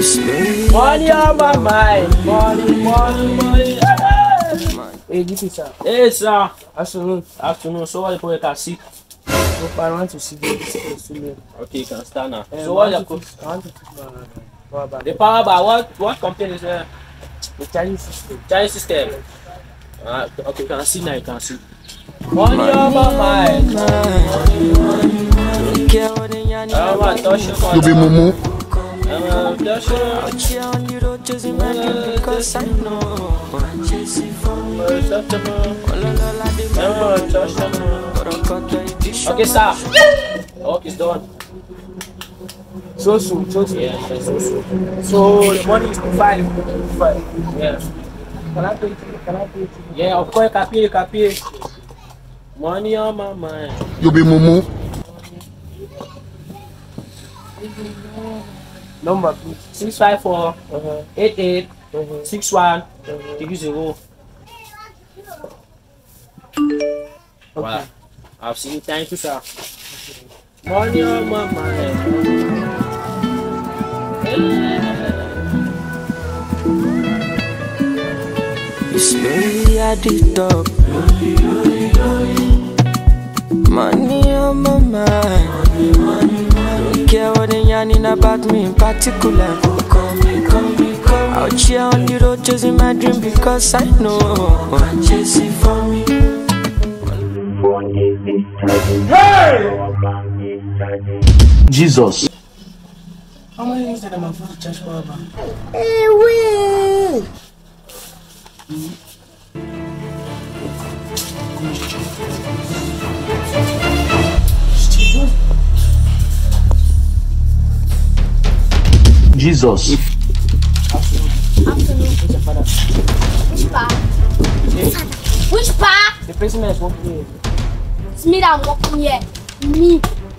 Money on my mind. Money. Hey, this is sir. Hey, sir. Afternoon. So what you can see? So I want to see the Okay, you can start now. so So what what you you I want to fix my power bank. the power bar? What company is there? The Chinese system. Chinese system. Okay, you can see now. You can see. Money on my mind. You be mumu. Okay, sir. Okay, it's done. So soon. Yeah, so. So the money is 5. Yeah. Can I pay it? Can I pay it? Yeah, of course, copy. Money on my mind. You be mumu. Number please. 654 88 61 30. Voilà. I've seen. Thank you, sir. Money on my mind. It's slowly at the top. Money on my mind. Don't care what they yarning about me in particular. Call me. Out here on the road chasing my dream because I know I'm chasing for me. Jesus. How many years did I have to charge power bank? Jesus. Which part? The person that is working here. It's me that I'm walking here. Me.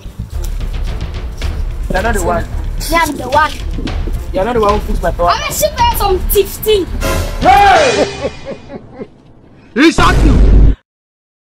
You're not the one. Me, I'm the one. You're not the one who fixed my power. I'm a shipper some 15. He shot you.